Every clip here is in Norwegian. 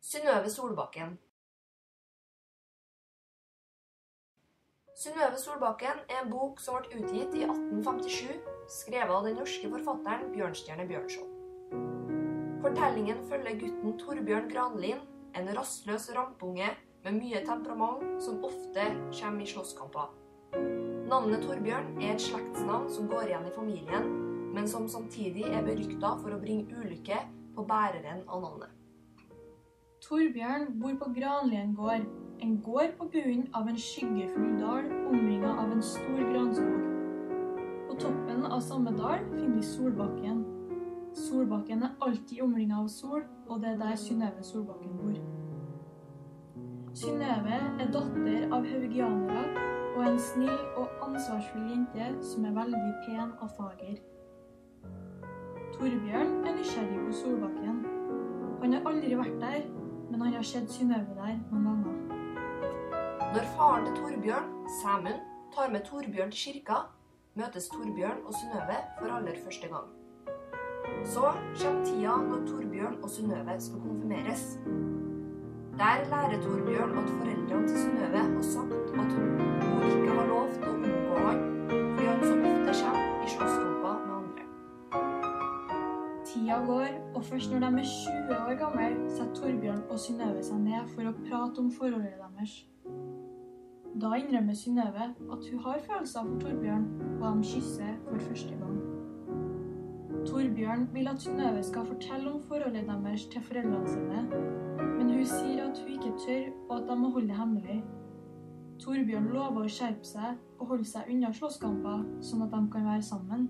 Synnøve Solbakken. Synnøve Solbakken er en bok som ble utgitt i 1857, skrevet av den norske forfatteren Bjørnstjerne Bjørnson. Fortellingen følger gutten Torbjørn Granlin, en rastløs rampunge med mye temperament som ofte kommer i slåsskamper. Navnet Torbjørn er et slektsnavn som går igjen i familien, men som samtidig er beryktet for å bringe ulykke på bæreren av navnet. Torbjørn bor på Granlien gård, en gård på bunnen av en skyggefull dal omringet av en stor granskog. På toppen av samme dal finner vi Solbakken. Solbakken er alltid omringet av sol, og det er der Synnøve Solbakken bor. Synnøve er datter av haugianere og en snill og ansvarsfull jente som er veldig pen og fager. Torbjørn er nysgjerrig på Solbakken. Han har aldri vært der, men han har sett Synnøve der noen ganger. Når faren til Torbjørn, Sæmund, tar med Torbjørn til kirka, møtes Torbjørn og Synnøve for aller første gang. Så kommer tida når Torbjørn og Synnøve skal konfirmeres. Der lærer Torbjørn at foreldrene til Synnøve har sagt at hun ikke har lov til å unngå han, fordi han så ofte kommer i slåsskamper med andre. Tida går, og først når de er 20 år gamle, setter Torbjørn og Synnøve seg ned for å prate om forholdet deres. Da innrømmer Synnøve at hun har følelser for Torbjørn, og de kysser for første gang. Torbjørn vil at Synnøve skal fortelle om forholdet deres til foreldrene sine, men hun sier at hun ikke tør, og at de må holde det hemmelig. Torbjørn lover å skjerpe seg og holde seg unna slåsskamper, sånn at de kan være sammen.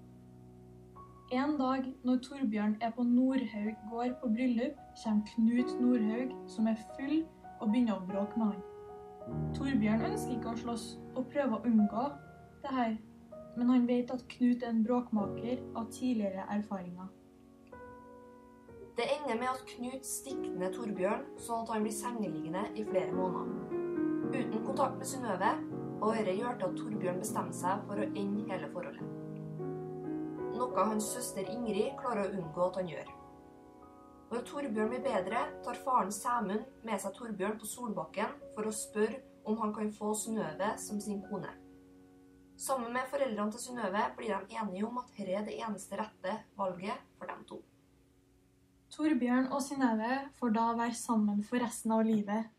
En dag, når Torbjørn er på Nordhaug gård på bryllup, kommer Knut Nordhaug, som er full, og begynner å bråke med han. Torbjørn ønsker ikke å slåss, og prøver å unngå det her, men han vet at Knut er en bråkmaker av tidligere erfaringer. Det ender med at Knut stikker ned Torbjørn, sånn at han blir sengeliggende i flere måneder. Uten kontakt med Synnøve, og dette gjør til at Torbjørn bestemmer seg for å ende hele forholdet. Noe hans søster Ingrid klarer å unngå at han gjør. Når Torbjørn blir bedre, tar faren Sæmund med seg Torbjørn på Solbakken for å spørre om han kan få Synnøve som sin kone. Sammen med foreldrene til Synnøve blir de enige om at dette er det eneste rette valget for dem to. Torbjørn og Synnøve får da være sammen for resten av livet.